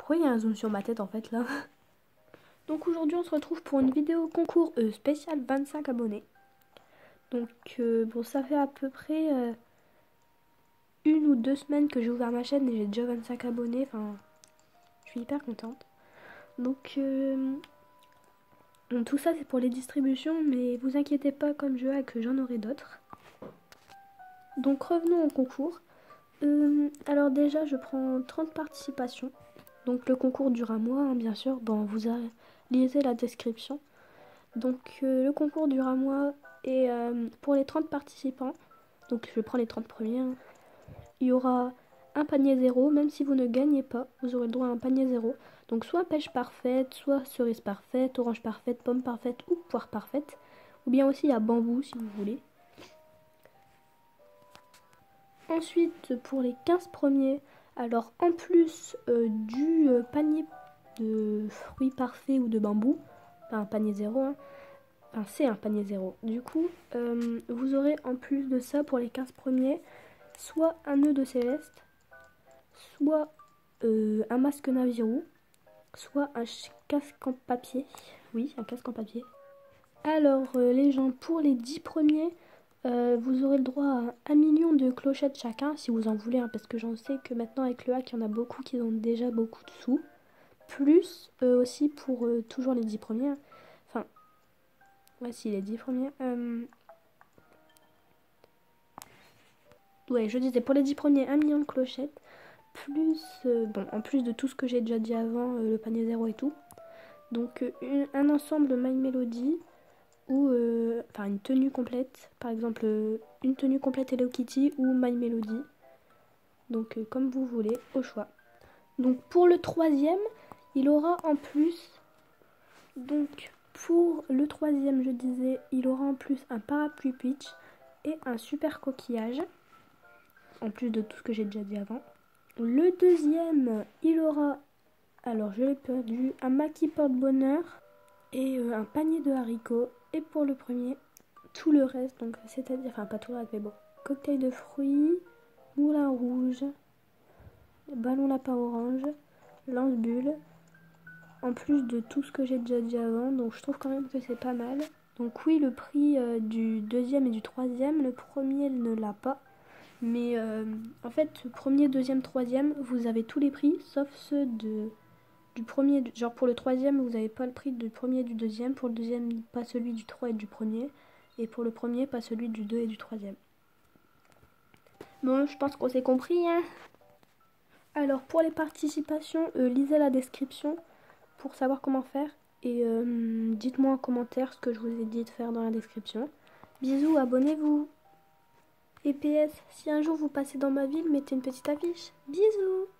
Pourquoi il y a un zoom sur ma tête en fait là? Donc aujourd'hui on se retrouve pour une vidéo concours spécial 25 abonnés. Donc bon, ça fait à peu près 1 ou 2 semaines que j'ai ouvert ma chaîne et j'ai déjà 25 abonnés. Enfin, je suis hyper contente. Donc tout ça c'est pour les distributions, mais vous inquiétez pas comme je que j'en aurai d'autres. Donc revenons au concours. Alors déjà je prends 30 participations. Donc le concours dure un mois, hein, bien sûr. Bon, vous lisez la description. Donc le concours dure un mois et pour les 30 participants, donc je prends les 30 premiers, hein, il y aura un panier zéro. Même si vous ne gagnez pas, vous aurez le droit à un panier zéro. Donc soit pêche parfaite, soit cerise parfaite, orange parfaite, pomme parfaite ou poire parfaite. Ou bien aussi il y a bambou si vous voulez. Ensuite pour les 15 premiers, alors en plus du panier de fruits parfaits ou de bambou, pas un panier zéro, hein, enfin c'est un panier zéro. Du coup, vous aurez en plus de ça pour les 15 premiers, soit un nœud de céleste, soit un masque Navirou, soit un casque en papier. Oui, un casque en papier. Alors les gens, pour les 10 premiers, vous aurez le droit à 1 million de clochettes chacun, si vous en voulez, hein, parce que j'en sais que maintenant avec le hack, il y en a beaucoup qui ont déjà beaucoup de sous. Plus aussi pour toujours les 10 premiers. Hein. Enfin, voici les 10 premiers. Ouais, je disais pour les 10 premiers, 1 million de clochettes. Plus, bon, en plus de tout ce que j'ai déjà dit avant, le panier zéro et tout. Donc, un ensemble My Melody ou enfin une tenue complète. Par exemple, une tenue complète Hello Kitty ou My Melody. Donc, comme vous voulez, au choix. Donc, pour le troisième, il aura en plus. Donc, pour le troisième, je disais, il aura en plus un parapluie Peach et un super coquillage. En plus de tout ce que j'ai déjà dit avant. Le deuxième, il aura, alors je l'ai perdu, un maquis porte-bonheur et un panier de haricots. Et pour le premier, tout le reste, donc c'est-à-dire, enfin pas tout le reste, mais bon, cocktail de fruits, moulin rouge, ballon lapin orange, lance-bulle, en plus de tout ce que j'ai déjà dit avant, donc je trouve quand même que c'est pas mal. Donc oui, le prix du deuxième et du troisième, le premier ne l'a pas. Mais en fait, premier, deuxième, troisième, vous avez tous les prix, sauf ceux du premier. Genre pour le troisième, vous n'avez pas le prix du premier et du deuxième. Pour le deuxième, pas celui du 3 et du premier. Et pour le premier, pas celui du 2 et du troisième. Bon, je pense qu'on s'est compris, hein. Alors pour les participations, lisez la description pour savoir comment faire. Et dites-moi en commentaire ce que je vous ai dit de faire dans la description. Bisous, abonnez-vous. Et PS, si un jour vous passez dans ma ville, mettez une petite affiche. Bisous!